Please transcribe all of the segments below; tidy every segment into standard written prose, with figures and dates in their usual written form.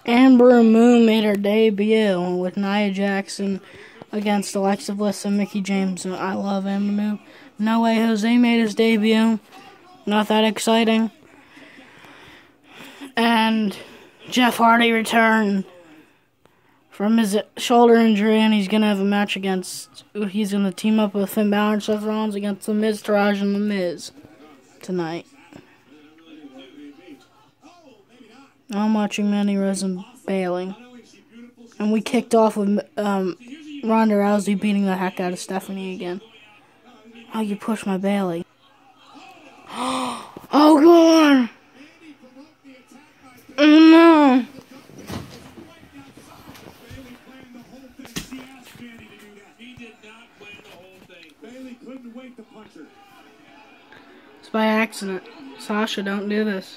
Amber Moon made her debut with Nia Jackson against Alexa Bliss and Mickie James. I love Amber Moon. No Way Jose made his debut. Not that exciting. And Jeff Hardy returned from his shoulder injury, and he's going to have a match against... He's going to team up with Finn Balor and Seth Rollins against The Miz, Taraj, and The Miz tonight. I'm watching Mandy Rose and Bayley. And we kicked off with Ronda Rousey beating the heck out of Stephanie again. Oh, you pushed my Bayley. Oh, God! Oh, no! It's by accident. Sasha, don't do this.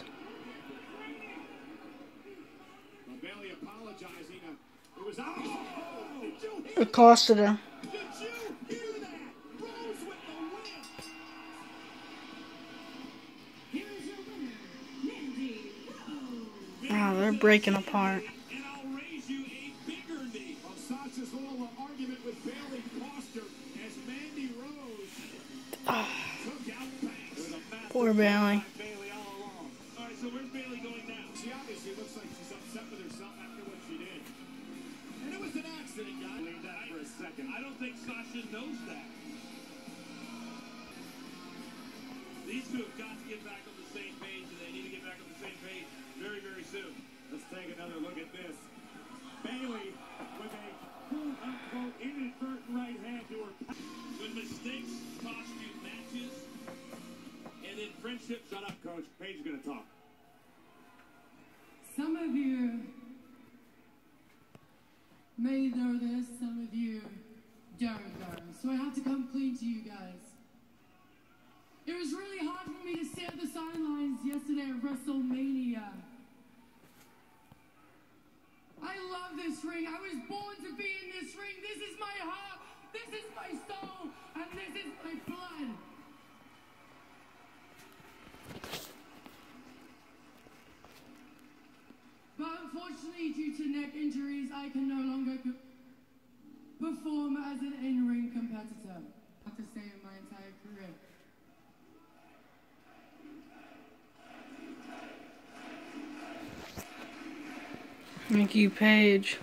It costed her. Oh, they're breaking apart. Oh, poor Bayley. Alright, so where's Bayley going now? She obviously looks like she's upset with herself after what she did. And it was an accident, guys. Leave that for a second. I don't think Sasha knows that. These two have got to get back on the same page, and they need to get back on the same page very, very soon. Let's take another look at this. Bayley with a quote-unquote inadvertent right hand to her. When mistakes cost you matches, and then friendship. Shut up, Coach. Paige is going to talk. Some of you may know this, some of you don't know. So I have to come clean to you guys. It was really hard for me to stay at the sidelines yesterday at WrestleMania. I love this ring. I was born to be in this ring. This is my heart. This is my soul. And this is my blood. But unfortunately, due to neck injuries, I can no longer perform as an in-ring competitor. I have to say in my entire career. Thank you, Paige.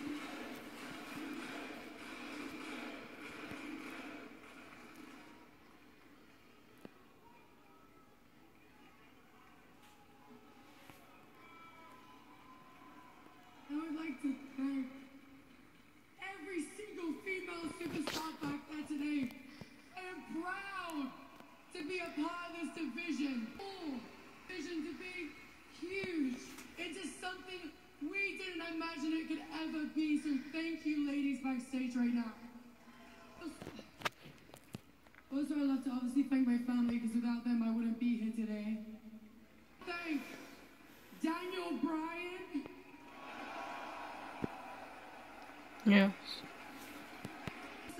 I would like to thank every single female superstar back there today. I am proud to be a part of this division. Division to be huge. Into something we didn't imagine it could ever be. So thank you, ladies backstage right now. Also, I'd love to obviously thank my family, because without them I wouldn't be here today. Thank Daniel Bryan. Yes. So,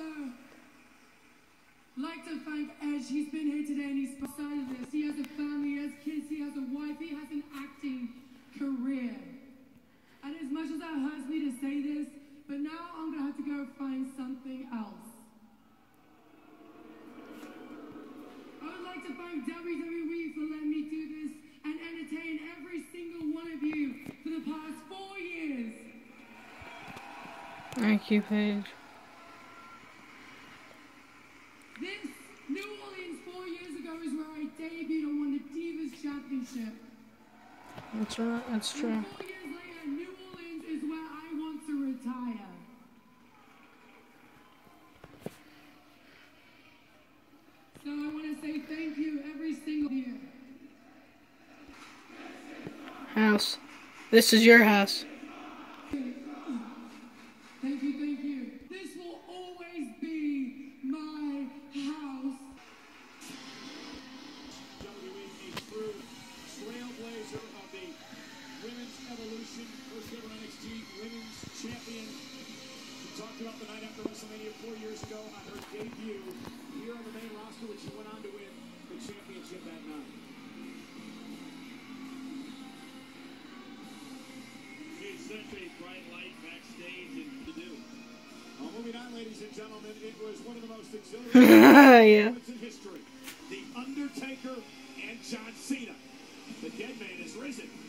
like to thank Edge. He's been here today and he's beside of this. He has a family, he has kids, he has a wife, he has an acting career. And as much as that hurts me to say this, but now I'm going to have to go find something else. I would like to thank WWE for letting me do this and entertain every single one of you for the past 4 years. Thank you, Paige. This New Orleans 4 years ago is where I debuted and won the Divas Championship. That's right, that's true. And 4 years later, New Orleans is where I want to retire. So I want to say thank you every single year. House. This is your house. Thank you, thank you. This will always be my house. WWE true trailblazer of the women's evolution, first ever NXT women's champion. We talked about the night after WrestleMania 4 years ago on her debut here on the main roster, which she went on to win the championship that night. She said such a bright light backstage and to do. Well, moving on, ladies and gentlemen, it was one of the most exhilarating Yeah. moments in history. The Undertaker and John Cena. The dead man has risen.